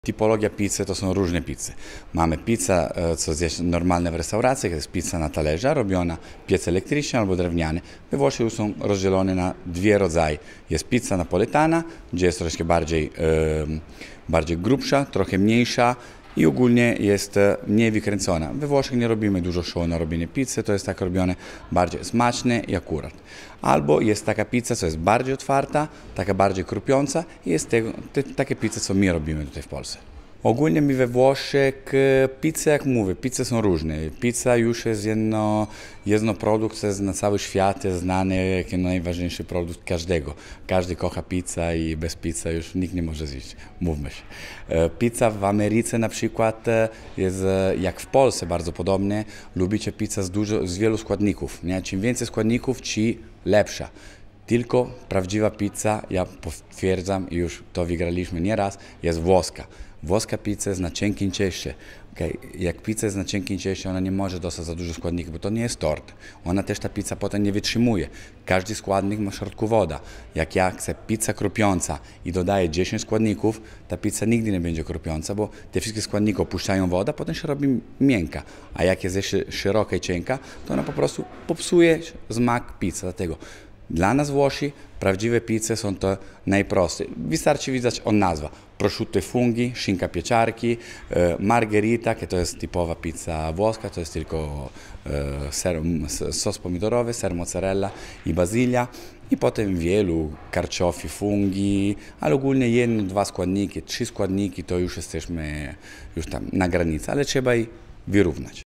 Typologia pizzy to są różne pizze. Mamy pizzę, co zjeść normalne w restauracji, to jest pizza na talerza, robiona piec elektryczny albo drewniany. We Włoszech już są rozdzielone na dwie rodzaje. Jest pizza napoletana, gdzie jest troszkę bardziej grubsza, trochę mniejsza i ogólnie jest mniej wykręcona. We Włoszech nie robimy dużo show na robienie pizzy, to jest tak robione bardziej smaczne i akurat. Albo jest taka pizza, co jest bardziej otwarta, taka bardziej krupiąca i jest takie pizze, co my robimy tutaj w Polsce. Ogólnie mi we Włoszech pizze, jak mówię, pizze są różne. Pizza już jest jedno produkt, co jest na cały świat jest znany jako najważniejszy produkt każdego. Każdy kocha pizzę i bez pizzy już nikt nie może zjeść, mówmy się. Pizza w Ameryce na przykład jest jak w Polsce bardzo podobnie. Lubicie pizzę z wielu składników. Nie? Czym więcej składników, tym lepsza. Tylko prawdziwa pizza, ja potwierdzam i już to wygraliśmy nieraz, jest włoska. Włoska pizza jest na cienkim cieście. Jak pizza jest na cienkim cieście, ona nie może dostać za dużo składników, bo to nie jest tort. Ona też, ta pizza potem nie wytrzymuje. Każdy składnik ma w środku woda. Jak ja chcę pizza krupiąca i dodaję 10 składników, ta pizza nigdy nie będzie krupiąca, bo te wszystkie składniki opuszczają wodę, potem się robi miękka. A jak jest jeszcze szeroka i cienka, to ona po prostu popsuje smak pizzy. Dlatego dla nas Włosi prawdziwe pizze są to najprostsze. Wystarczy widzieć od nazwa. Prosciutto e funghi, szynka pieczarki, margherita, to jest typowa pizza włoska, to jest tylko sos pomidorowy, ser mozzarella i bazylia. I potem wielu karczofi, funghi, ale ogólnie 1, 2 składniki, 3 składniki to już jesteśmy tam na granicy, ale trzeba je wyrównać.